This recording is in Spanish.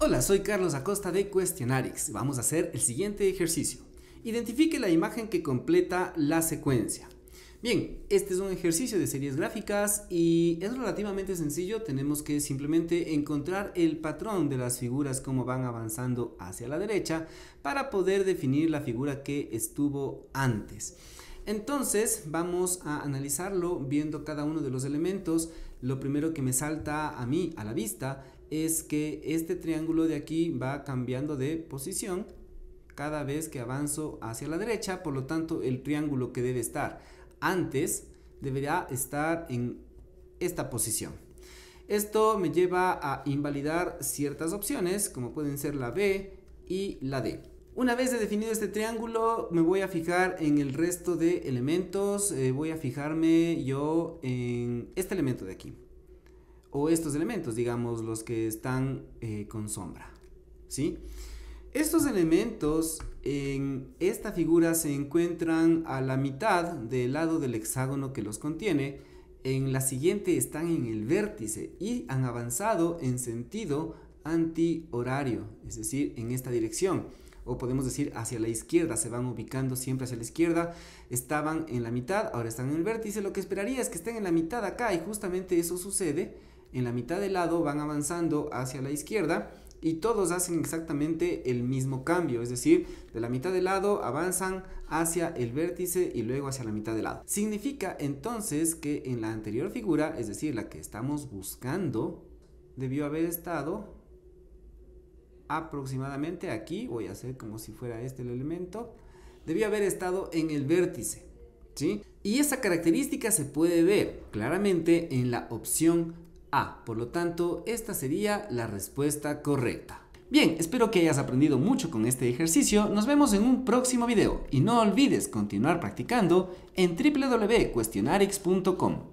Hola, soy Carlos Acosta de Questionarix. Vamos a hacer el siguiente ejercicio. Identifique la imagen que completa la secuencia. Bien, este es un ejercicio de series gráficas y es relativamente sencillo. Tenemos que simplemente encontrar el patrón de las figuras como van avanzando hacia la derecha para poder definir la figura que estuvo antes. Entonces vamos a analizarlo viendo cada uno de los elementos. Lo primero que me salta a mí a la vista es que este triángulo de aquí va cambiando de posición cada vez que avanzo hacia la derecha. Por lo tanto, el triángulo que debe estar antes deberá estar en esta posición. Esto me lleva a invalidar ciertas opciones como pueden ser la B y la D. Una vez definido este triángulo, me voy a fijar en el resto de elementos. Voy a fijarme yo en este elemento de aquí, o estos elementos, digamos, los que están con sombra, ¿sí? Estos elementos en esta figura se encuentran a la mitad del lado del hexágono que los contiene. En la siguiente están en el vértice y han avanzado en sentido antihorario, es decir, en esta dirección. O podemos decir hacia la izquierda, se van ubicando siempre hacia la izquierda. Estaban en la mitad, ahora están en el vértice. Lo que esperaría es que estén en la mitad acá y justamente eso sucede. En la mitad del lado van avanzando hacia la izquierda y todos hacen exactamente el mismo cambio, es decir, de la mitad del lado avanzan hacia el vértice y luego hacia la mitad del lado. Significa entonces que en la anterior figura, es decir, la que estamos buscando, debió haber estado aproximadamente aquí. Voy a hacer como si fuera este el elemento. Debió haber estado en el vértice, ¿sí? Y esa característica se puede ver claramente en la opción A. Por lo tanto, esta sería la respuesta correcta. Bien, espero que hayas aprendido mucho con este ejercicio. Nos vemos en un próximo video y no olvides continuar practicando en www.questionarix.com.